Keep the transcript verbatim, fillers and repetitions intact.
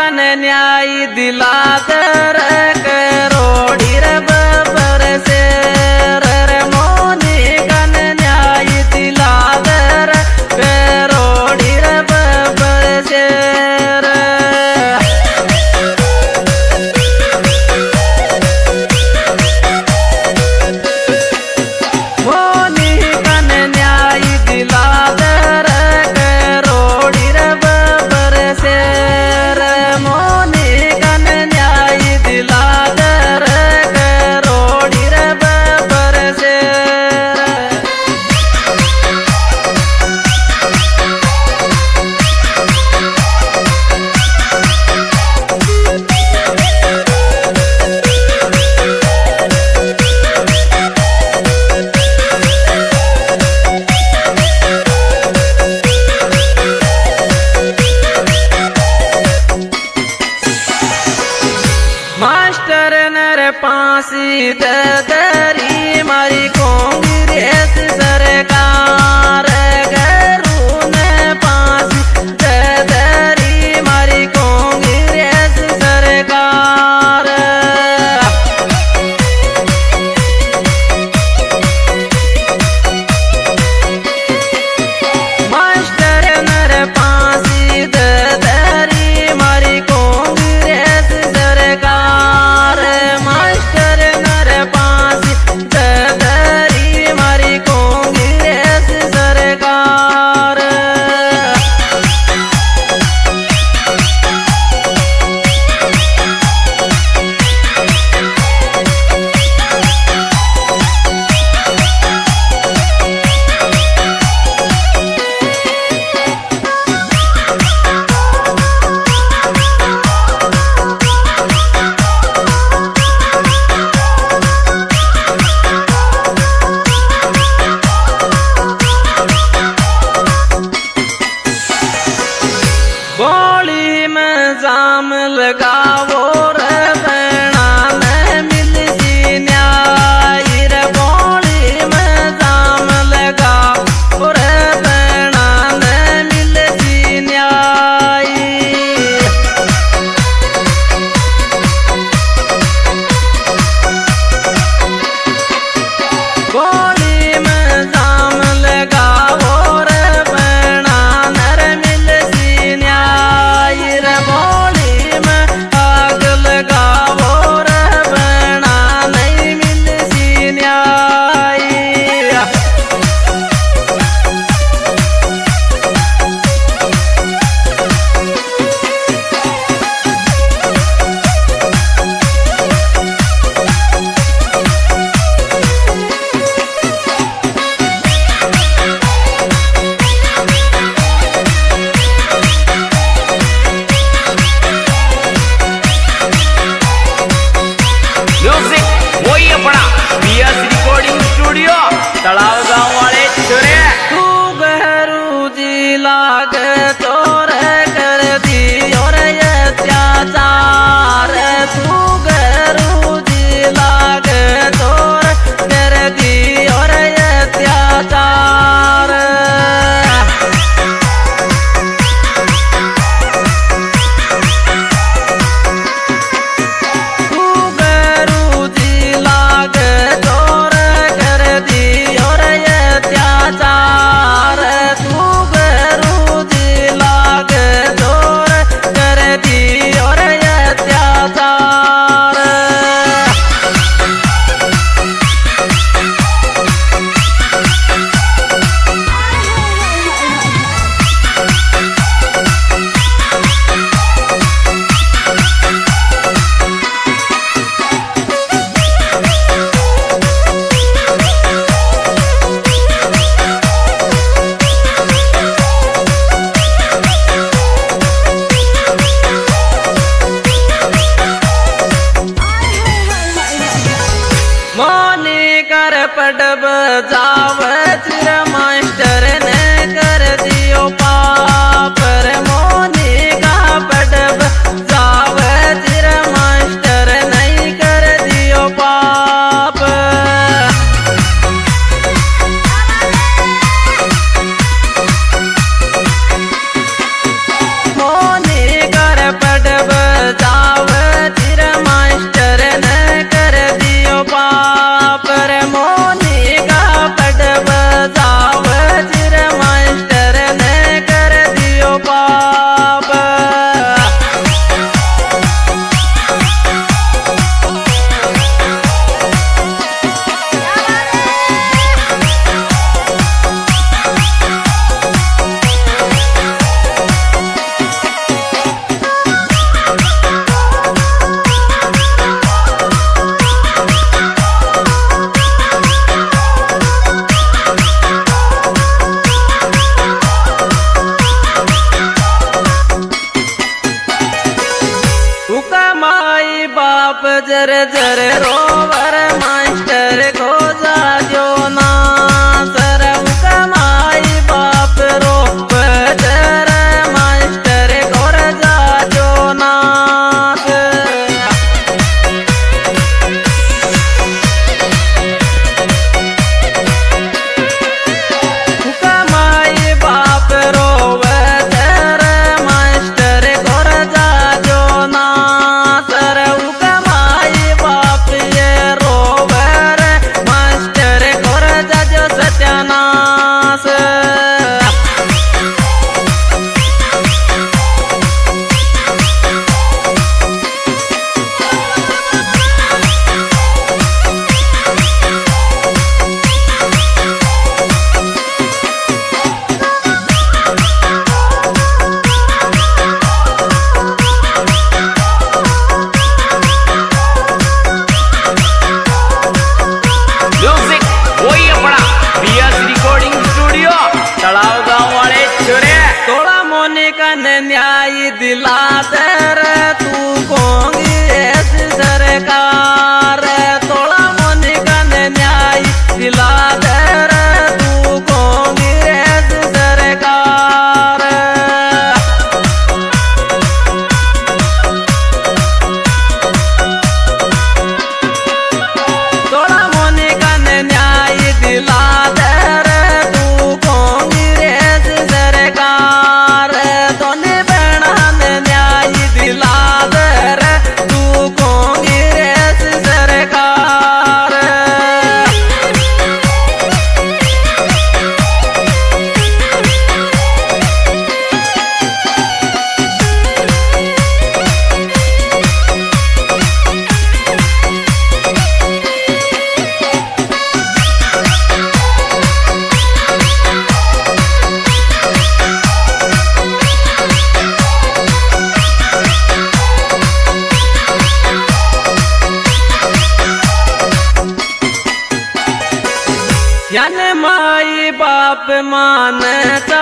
कन न्याय दिला दर करोड़ी रे बबर से रे मोनी कन न्याय दिला दर करोड़ी रे बबर से मास्टर नर पासी दरी मारी कांग्रेस सरकार घरू न पासी दरी मारी कांग्रेस सरकार मास्टर नर पासी दरी मारी कांग्रेस सरकार मास्टर नर पासी दरी मारी कांग्रेस सरकार गोली में जाम लगावो रे बना में मिल सी न्याय रे गोली में जाम लगावो रे बना में मिल सी न्याय गोली में जाम लगावो रे बना नर मिल सी न्याय रे गोली में आग लगावो रे बना नहीं मिल सी न्याय म्यूजिक वही अपना बीएस रिकॉर्डिंग स्टूडियो तलाव गांव वाले छोरे तू गहरू जी लाग तोर कर दी और अत्याचार तू गहरू जी लाग तोर कर दी और अत्याचार तू गहरू जी लाग तोर कर दी और अत्याचार तू गहरू जी लाग तोर कर दी और अत्याचार मोनी कर पटब जाव चिर मास्टर ने कर दियो पाप रे मोनी का पटब जाव चिर मास्टर नहीं कर दियो पाप मोनी कर पटब जर जर रोवर मास्टर को जाजो ना सरव कमाई बाप रो जर मास्टर को जाजो ना कमाई बाप रो जर मास्टर को जाजो ना सरव कमाई बाप ये रोवर मास्टर को जाजो सत्यानाश म्यूजिक वही अपना बीएस रिकॉर्डिंग स्टूडियो तलाव गांव वाले छोरे थोड़ा मोने का न्याय दिला दर तू कांग्रेस सरकार थोड़ा मोने का न्याय दिला दर तू कांग्रेस सरकार थोड़ा मोने का न्याय दिला दर तू कांग्रेस सरकार दोने बहना न्याय दिला दर तू कांग्रेस सरकार याने माई बाप मान